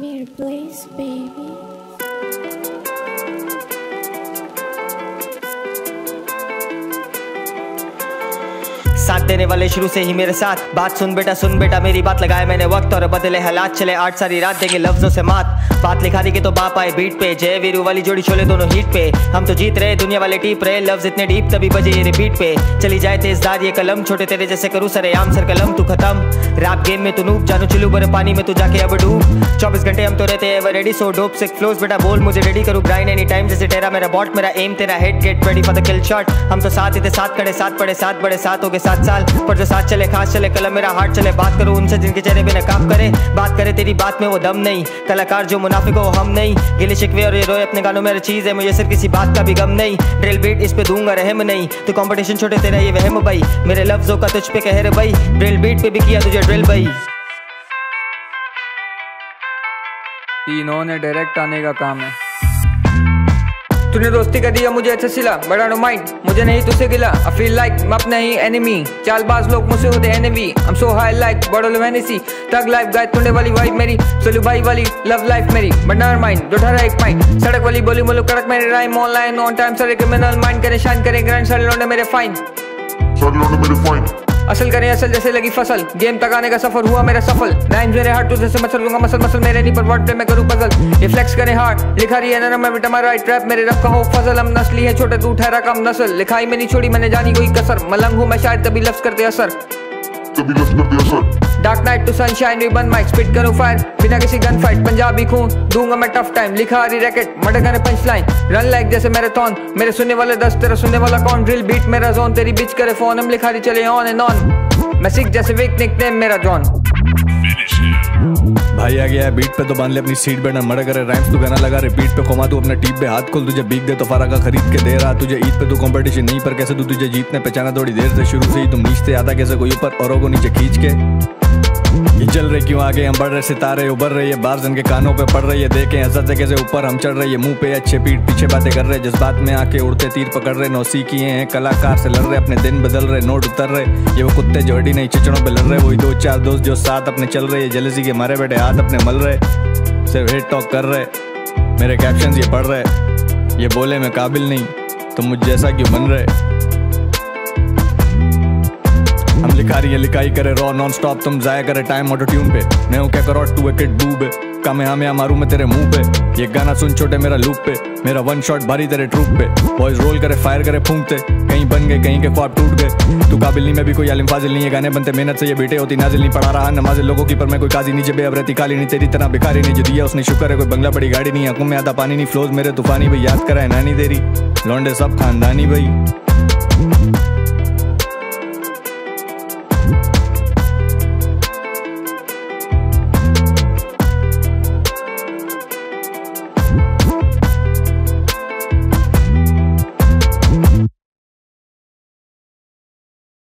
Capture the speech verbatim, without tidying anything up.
Amir Blaze, baby. साथ देने वाले शुरू से ही मेरे साथ। बात सुन बेटा सुन बेटा मेरी बात, लगाए मैंने वक्त और बदले हालात, चले आठ सारी रात देंगे लफ्जों से मात। बात लिखा दी के तो बाप आए बीट पे, जय वीरू वाली जोड़ी छोले दोनों हीट पे। हम तो जीत रहे दुनिया वाले टीप रहे, लफ्ज इतने डीप तभी बजे ये रिपीट पे। चली जाए तेजदार ये कलम, छोटे तेरे जैसे करूँ सरे आम सर कलम, तू खत्म रैप गेम में तू नूब, जानू चिलू बड़े पानी में तू जाके अब डूब। चौबीस घंटे हम तो रहते हैं ready, so dope sick flows बेटा बोल मुझे रेडी करूँ ग्राइंड एनी टाइम जैसे तेरा मेरा बॉट, मेरा एम तेरा head, get ready for the kill shot. हम तो साथ ही थे साथ खड़े साथ पड़े साथ बड़े साथ हो गए सात साल, पर जो साथ चले खास चले कलम मेरा हार्ट चले। बात करूँ उनसे जिनके चेहरे पे नकाब करे, बात करे तेरी बात में वो दम नहीं, कलाकार जो मुनाफिक हो हम नहीं। गिले शिकवे और ये रोए अपने गानों में चीज है, मुझे सिर्फ किसी बात का भी गम नहीं। ड्रिल बीट इस पे दूंगा रहम नहीं, तो कंपटीशन छोटे तेरा ये वहम भाई, मेरे लफ्जों का तुझ पे कहर भाई। ड्रिल बीट पे भी किया तुझे ड्रिल भाई। तीनों ने डायरेक्ट आने का काम है। तूने दोस्ती कर दिया मुझे अच्छा सिला, बड़ा नो माइंड मुझे नहीं तुझसे गिला। आई फील लाइक मैं अपना ही एनिमी, चालबाज लोग मुझसे होते enemy. I am so high like बड़ो वेनेसी, तग लाइफ गाय तुंडे वाली वाइफ मेरी, सोलू भाई वाली लव लाइफ मेरी। बंडार माइंड दो अठारह एक माइंड, सड़क वाली बोली मुल्क कड़क मेरे राइम, ऑनलाइन ऑन टाइम सारे क्रिमिनल माइंड करे शाइन करे ग्रैंड, सारे लौंडे मेरे फाइन सारे लौंडे मेरे फाइन। असल करें असल जैसे लगी फसल, गेम तक आने का सफर हुआ मेरा सफल। राइम्स मेरे हार्ट तुझे से मसल लूंगा मसल मसल मेरे नहीं पर वर्ड प्ले में करूँ पजल। ये फ्लेक्स करें हार्ट लिखा रही है नरम मैं बेटा राइट रैप, मेरे रब का हो फजल। हम नस्ली है छोटे तू ठहरा कम नस्ल, लिखाई में नहीं छोड़ी मैंने जानी कोई कसर। मलंग हूँ मैं शायद तभी लफ्ज करते असर, तभी लफ्ज करते असर। Dark night to sunshine we बन माइक, स्पिट करूं फायर बिना किसी गन फाइट। पंजाबी खून दूंगा मैं टफ टाइम, लिखा हरी रैकेट मर्डर करे पंच लाइन। रन लाइक जैसे मैराथन, मेरे सुनने वाले दस तेरा सुनने वाला कौन। ड्रिल बीट मेरा जोन, तेरी बिच करे फोन, हम लिखा रही चले ऑन एंड ऑन। मैं सिख जैसे वीक निकनेम मेरा जॉन। भाई आ गया है बीट पे तो बांध ले अपनी सीट पे, ना मर्डर करे राइम्स तू गाना लगा रिपीट पे। कोमा तू अपना टीप पे हाथ खोल, तुझे बीक दे तो फारा का खरीद के दे रहा। तुझे ईद पे तू कंपटीशन नहीं पर कैसे तू तुझे जीतने पहचाना थोड़ी देर से, शुरू से ही तुम नीचे आता कैसे कोई ऊपर औरों को नीचे खींच के। ये चल रहे क्यों आगे हम बढ़ रहे, सितारे उभर रहे, ये बार जन के कानों पे पड़ रही है। देखें हजरत से कैसे ऊपर हम चढ़ रहे, ये मुंह पे अच्छे पीठ पीछे बातें कर रहे, जज्बात में आके उड़ते तीर पकड़ रहे। नौसी किए हैं कलाकार से लड़ रहे, अपने दिन बदल रहे नोट उतर रहे। ये वो कुत्ते जो हड्डी नहीं चिचड़ों पे लड़ रहे, वही दो चार दोस्त जो साथ अपने चल रहे। जलसी के मारे बैठे हाथ अपने मल रहे, सिर्फ हिट टॉक कर रहे। मेरे कैप्शंस ये पढ़ रहे, ये बोले मैं काबिल नहीं तो मुझ जैसा क्यों बन रहे। हम लिखा रही है लिखाई करे रॉ नॉन स्टॉप, तुम जाया करे टाइम ऑटो ट्यून पे। मैं हूँ क्या करो टू विकेट डूबे, कामे हमें मारू मैं तेरे मुंह पे। ये गाना सुन छोटे मेरा लूप पे, मेरा वन शॉट भारी तेरे ट्रूप पे। बॉयज रोल करे फायर करे फूंकते, कहीं बन गए कहीं के ख्वाब टूट गए। तू काबिल नहीं मैं भी कोई आलिम फाजिल नहीं है, गाने बनते मेहनत से ये बेटे होती नाजिल नहीं। पढ़ा रहा नमाज़ लोगों की पर मैं कोई काजी नहीं, जबे अब रहती काली नहीं तेरी तरह भिखारी नहीं। जो दिया उसने शुक्र है, कोई बंगला बड़ी गाड़ी नहीं, आंखों में आधा पानी नहीं। फ्लोज मेरे तूफानी भाई याद करा है नानी तेरी, लौंडे सब खानदानी भाई।